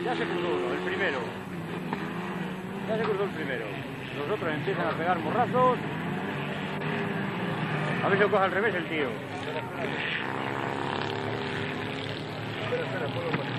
Ya se cruzó uno, el primero. Ya se cruzó el primero. Los otros empiezan a pegar morrazos. A ver si lo coge al revés el tío. Espera, puedo pasar.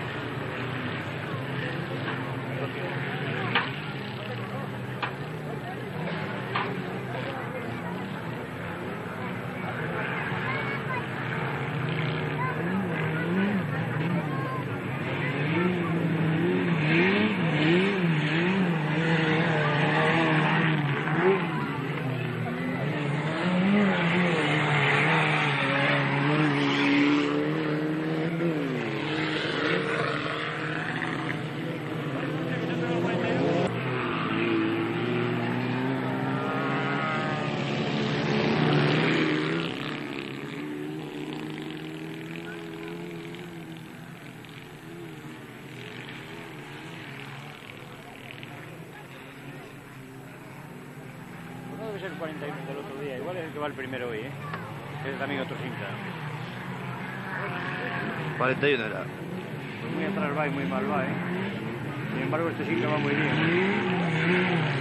Es el 41 del otro día, igual es el que va el primero hoy, es también otro Sintra. 41 era. Pues muy atrás va y muy mal va, Sin embargo este Sintra va muy bien.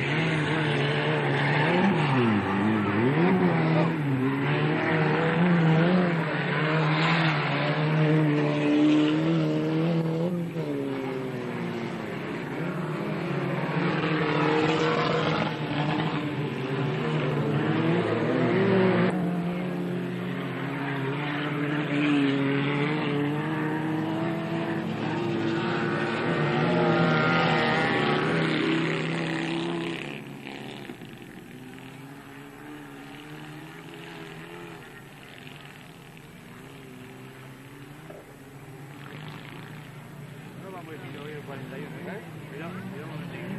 Muy bien, hoy el 41, Cuidado, un momentín.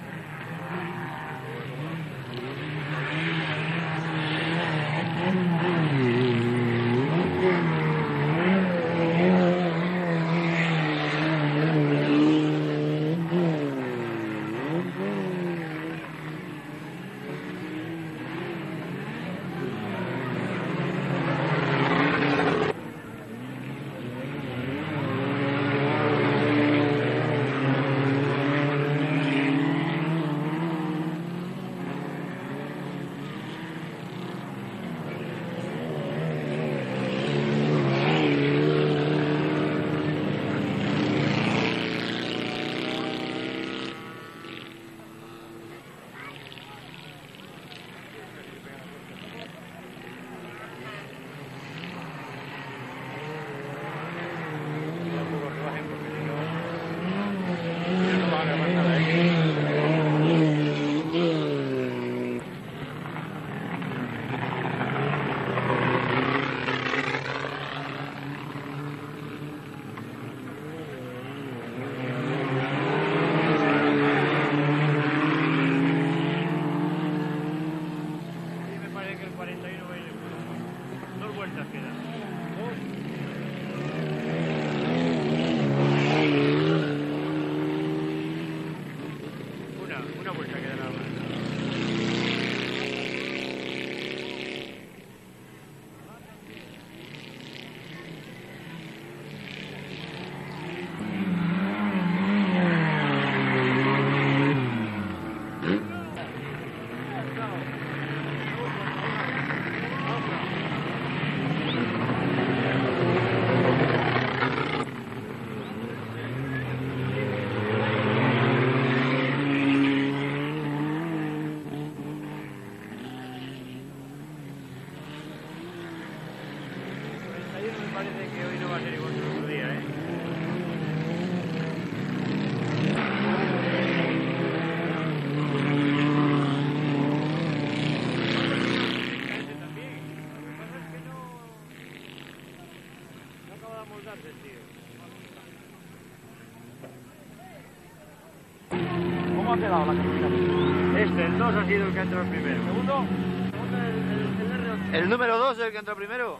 Una vuelta queda nada más. Parece que hoy no va a ser igual que el otro día, Este también. Lo que pasa es que no acaba de amoldarse el tío. ¿Cómo ha quedado la clasificación? El 2 ha sido el que ha entrado primero. ¿El segundo? El R8. ¿El número 2 es el que entró primero?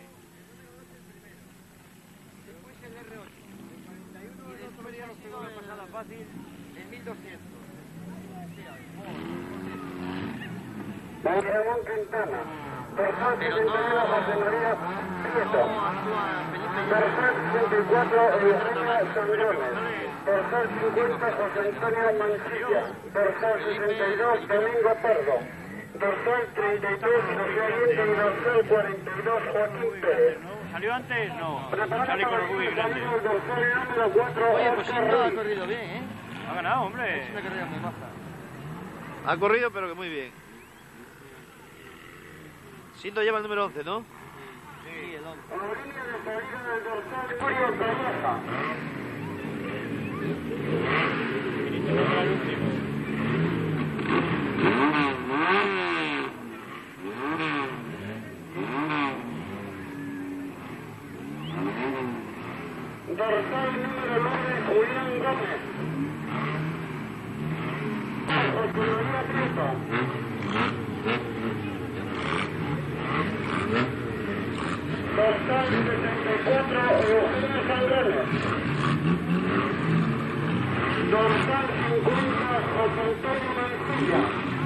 Fácil en 1200. Ramón Quintana. Dorsal Pero 72, José María Prieto. no actúa Felipe. Dorsal 64, Eugenia Sandrones. Dorsal 50, José Antonio Mancilla. Dorsal 62, Domingo Pardo. Dorsal 33, José Allende. Y dorsal 42, Joaquín Pérez. ¿Salió antes? No. Preparado Sale con para orgullo el grande. dorsal número 4, Oye, pues Oscar no ha Ruiz. corrido bien, ¿eh? Ha ganado, hombre. Es una carrera muy baja. Ha corrido, pero que muy bien. Sinto lleva el número 11, ¿no? Sí, el 11. A la línea de salida del dorsal Julio Calleja. Finito contra el último. Dorsal número 9, Julián Gómez. José María Prieto. Dorsal 64, Eugenio Sandrones. Dorsal 50, José Antonio Mancilla.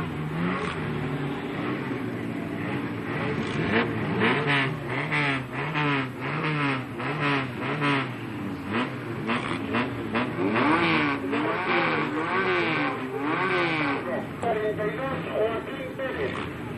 Joaquín Pérez.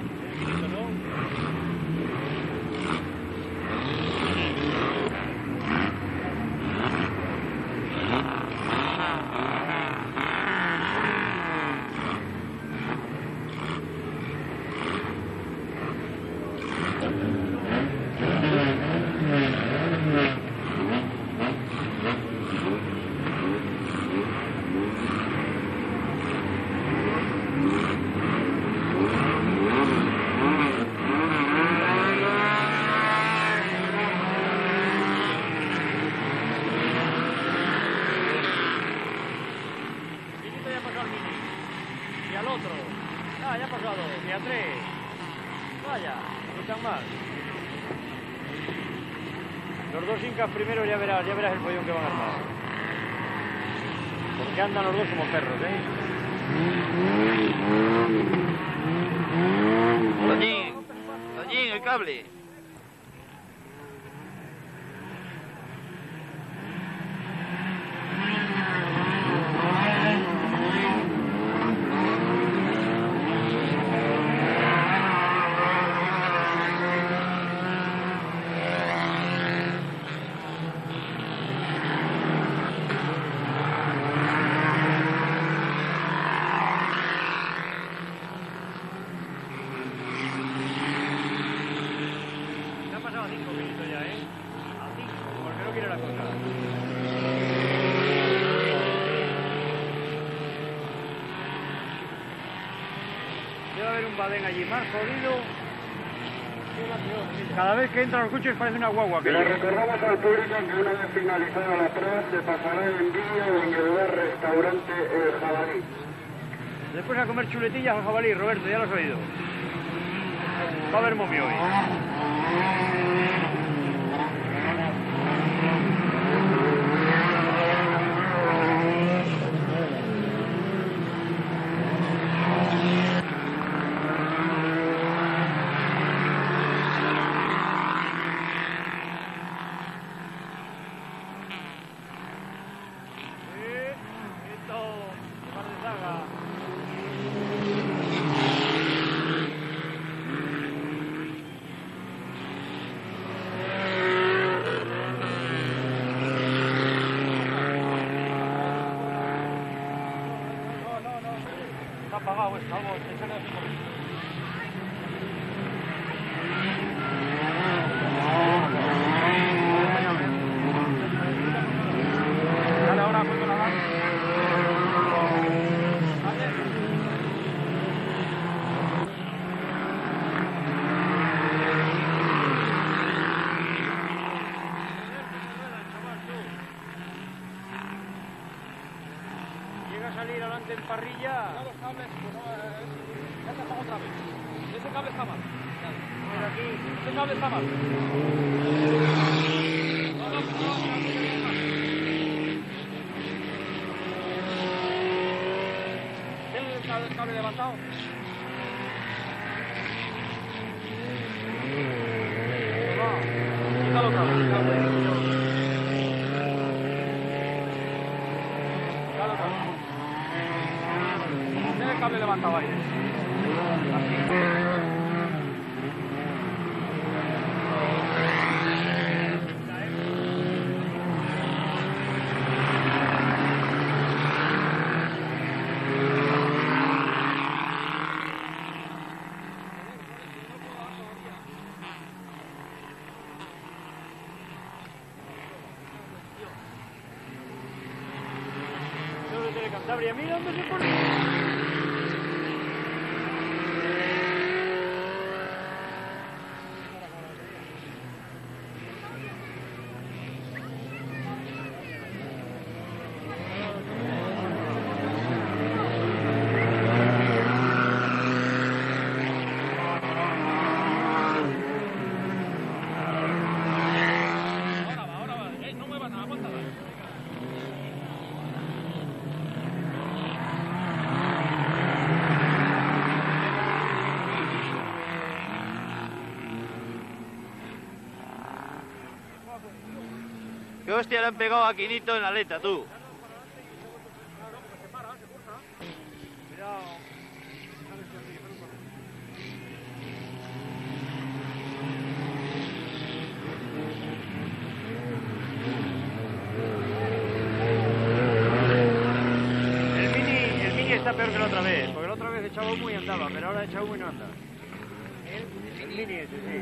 Finito ya pasó al Mini. Y al otro. Ah, ya ha pasado. Y a 3. Vaya, no están mal. Los dos incas primero ya verás el follón que van a armar. Porque andan los dos como perros, ¿eh? Toñín, el cable. Se ha pasado a 5 minutos ya, ¿eh? A 5, porque no quiere la cosa. Debe haber un badén allí más jodido. Cada vez que entran los coches parece una guagua. Que Le recordamos al público que una vez finalizada la prueba se pasará en vídeo en el bar restaurante El Jabalí. Después a comer chuletillas al jabalí, Roberto, ya lo has oído. Va a haber momio hoy. Esto, par de saga. Está apagado esto, algo te saca así por ahí. Dale ahora, cuando la dan. Llega a salir adelante en parrilla. Los cables, pues no, ya se apagó otra vez. Ese cable está mal. Mira aquí. Ese cable está mal. ¿Tiene el cable levantado? levanta bailes. Cantabria, mira dónde se pone. Ahora va, no muevas nada, aguántala. ¿Qué hostia le han pegado a Quinito en la aleta, tú? El Mini está peor que la otra vez, porque la otra vez echaba humo y andaba, pero ahora echa humo y no anda. El Mini ese, sí.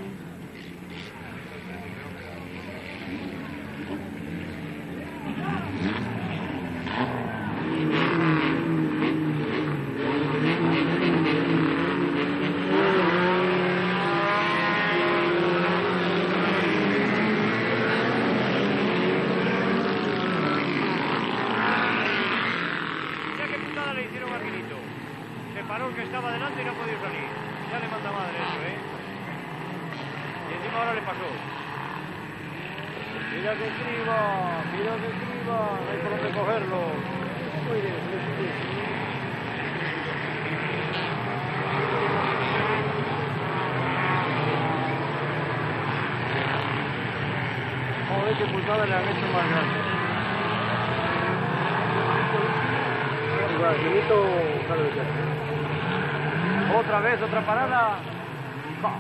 Mira qué putada le hicieron a Quinito. Se paró el que estaba delante y no podía salir. Ya le manda madre eso, ¿eh? Y encima ahora le pasó. Mira que escriba, no hay por dónde cogerlo. Muy bien, muy bien. Joder, qué putada le han hecho más grande. Igual, Quinito, sale ya. Otra vez, otra parada. Va.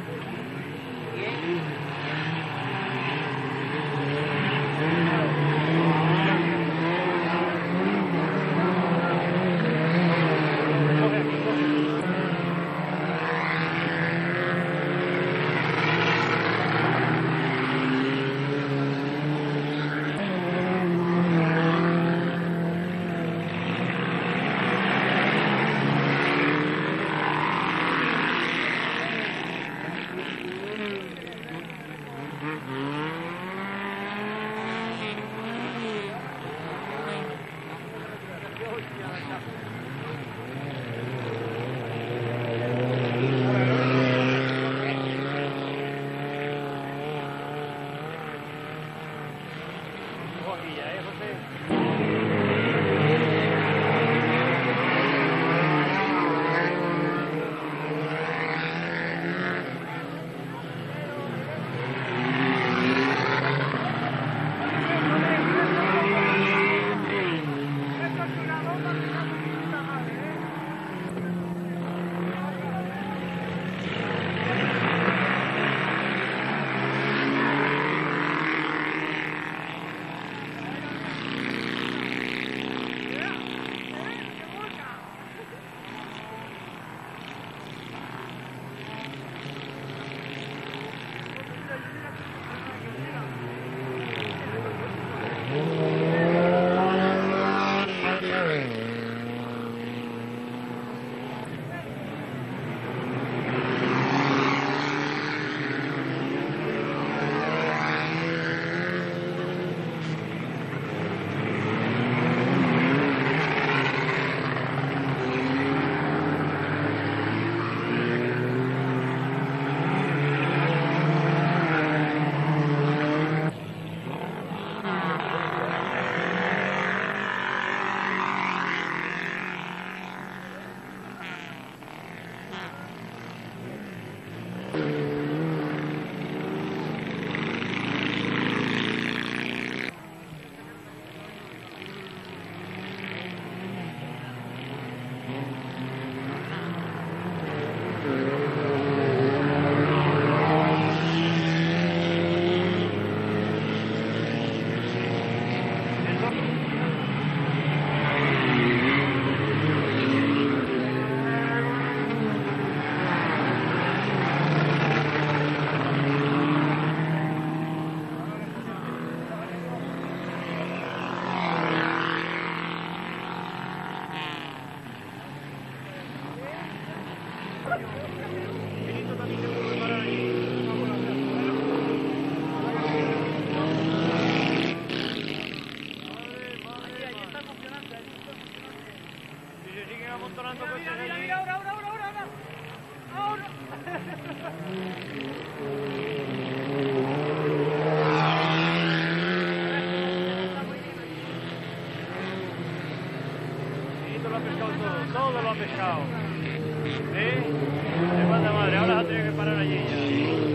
pescado todo lo ha pescado. ¿Eh? De manda madre, ahora ha tenido que parar allí ya.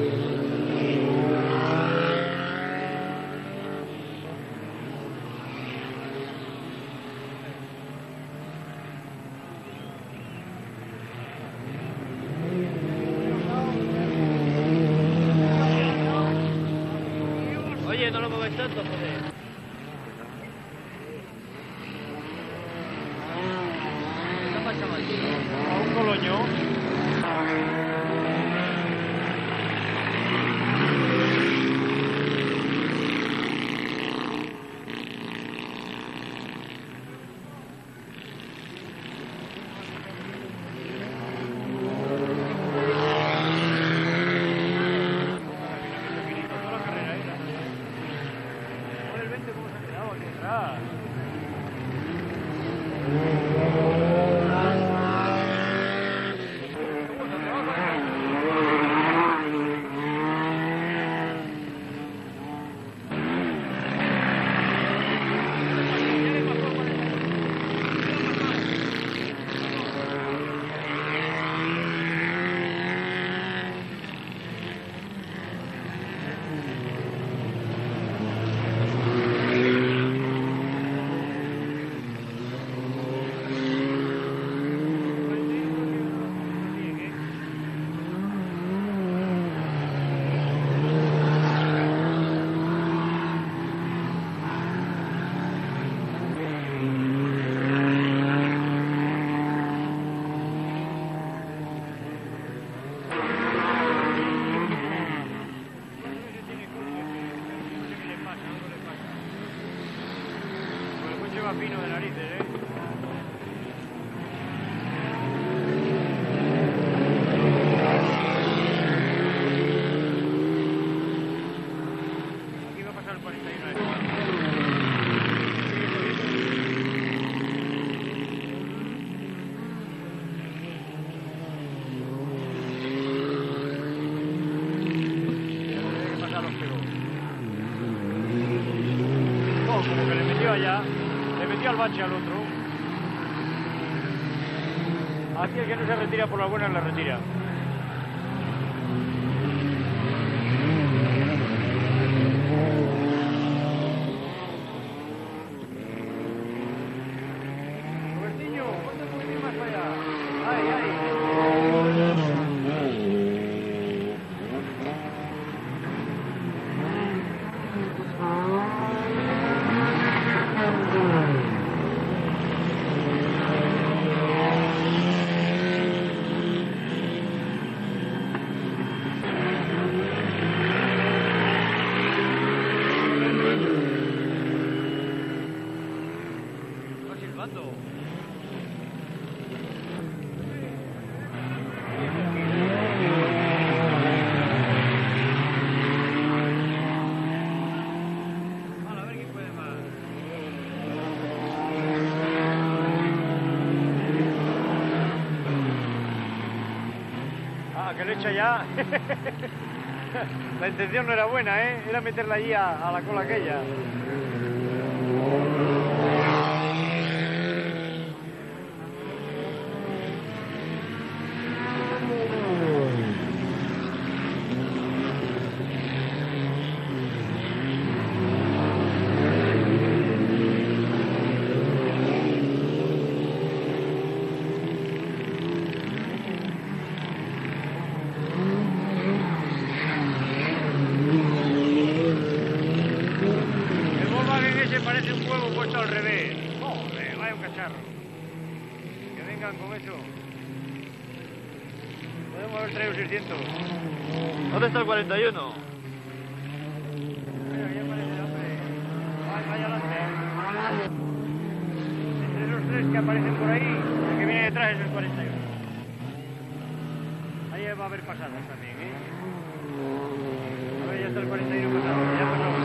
Oye, no lo mueves tanto, joder. ¿Qué pasa, chaval? A un coloño. ¿Cómo se ha quedado aquí atrás? Fino de narices, ¿eh? Aquí va a pasar el 41. ¿Qué pasa? Los pegó. Oh, como que le metió allá. Le metió al bache al otro. Aquí el que no se retira por la buena la retira. Robertiño, ponte un poquitín más para allá. ¡Ay, ay! Que lo echa ya. La intención no era buena, ¿eh? Era meterla allí a la cola aquella. Parece un huevo puesto al revés. Joder, vaya un cacharro. Que vengan con eso. Podemos haber traído 600. ¿Dónde está el 41? Mira, ya aparece, hombre. Vaya adelante. Entre los tres que aparecen por ahí, el que viene detrás es el 41. Ahí va a haber pasadas también, ¿eh? A ver, ya está el 41 pasado. Ya ha pasado.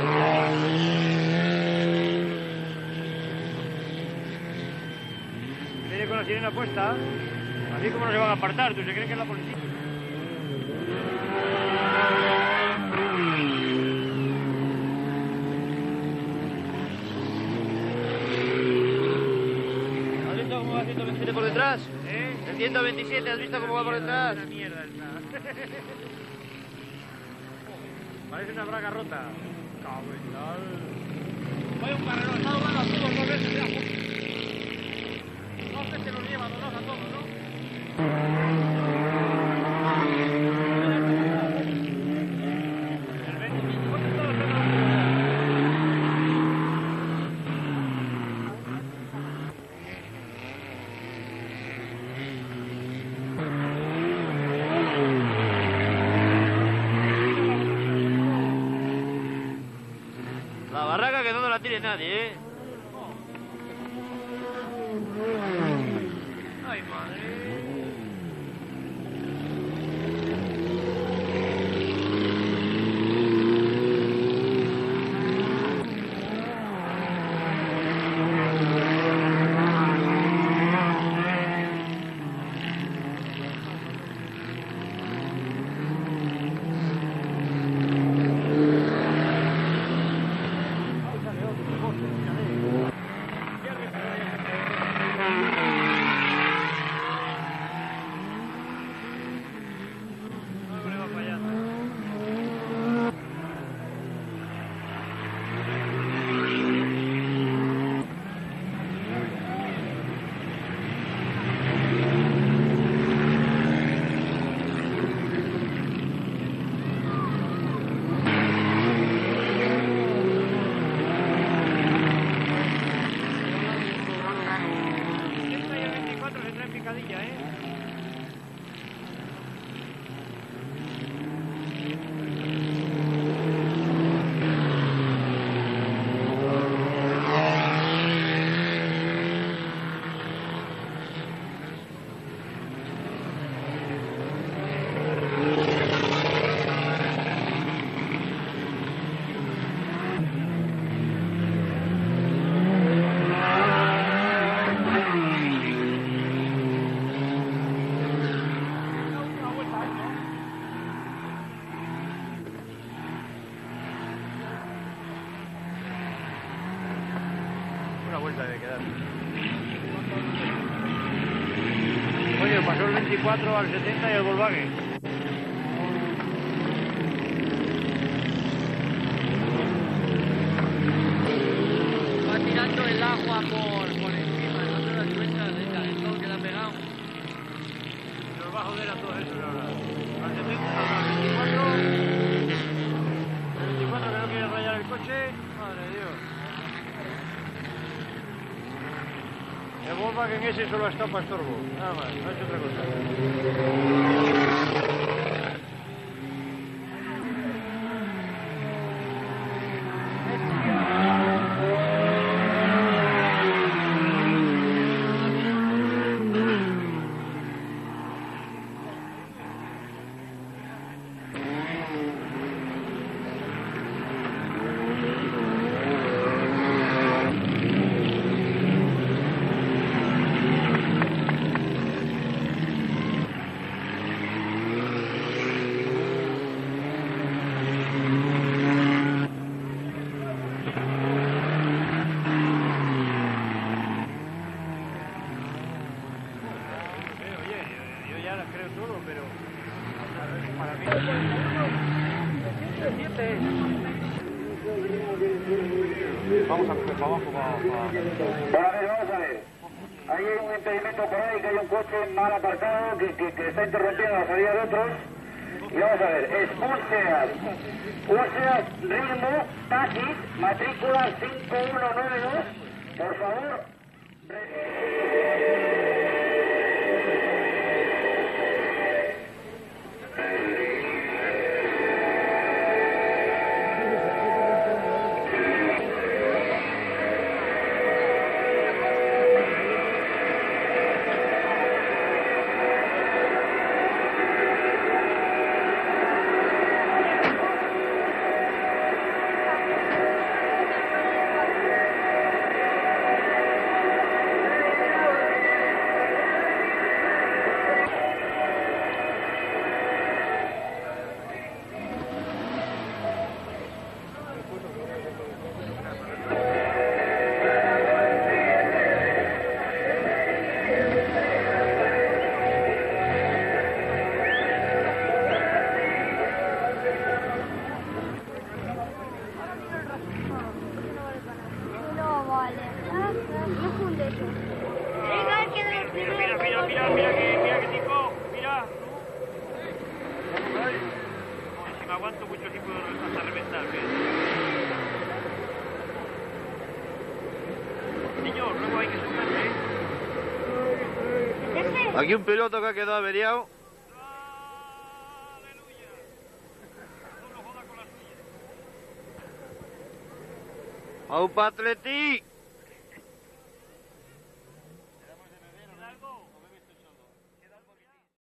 Viene con la sirena puesta, así como no se van a apartar, ¿tú se creen que es la policía? ¿Has visto cómo va haciendo el ¿Viene por detrás? ¿Eh? El 127, ¿has visto cómo va por detrás? Una mierda está. Parece una braga rota. Cabezal. Vaya un carrerón, está doblando a todos dos veces, ya. No sé si los lleva doblados a todos, ¿no? El 25 está la zona. La barraca que no nos la tire nadie, ¿eh? Ay, madre. No le va fallando. Siempre y el 24 se trae picadilla, ¿eh? Una vuelta de quedar. Oye, pasó el 24 al 70 y el Volkswagen. Va tirando el agua por encima, no te das cuenta del calentón que le ha pegado. Nos va a joder a todos esos ahora. Al 70, al 24. El 24 que no quiere rayar el coche. Madre de Dios. El Volkswagen ese solo ha estado para estorbo. Nada más, no ha hecho otra cosa. Creo todo, pero para mí vamos a coger para abajo Vamos a ver. Ahí hay un impedimento por ahí, que hay un coche mal aparcado que está interrumpiendo la salida de otros. Y vamos a ver, es un SEAT Ritmo Taxi, matrícula 5192. Por favor. No funde eso. Venga, que de los primeros. Mira que tipo, mira. Si me aguanto mucho tiempo hasta reventar, ¿ves? Señor, luego hay que sentarse, ¿eh? Ese. Aquí un piloto que ha quedado averiado. ¡Aleluya! No lo joda con la suya. ¡Au Patleti!